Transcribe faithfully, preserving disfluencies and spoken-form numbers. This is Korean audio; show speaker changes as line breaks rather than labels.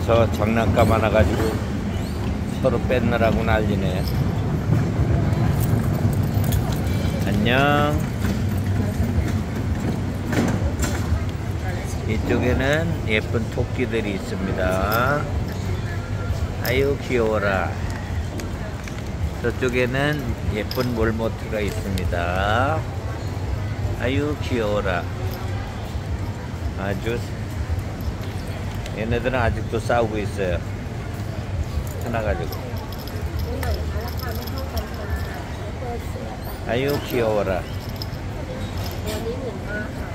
여기서 장난감 하나 가지고 서로 뺏느라고 난리네. 안녕. 이쪽에는 예쁜 토끼들이 있습니다. 아유 귀여워라. 저쪽에는 예쁜 몰모트가 있습니다. 아유 귀여워라. 아주 얘네들은 아직도 싸우고 있어요. 하나 가지고. 아유 귀여워라.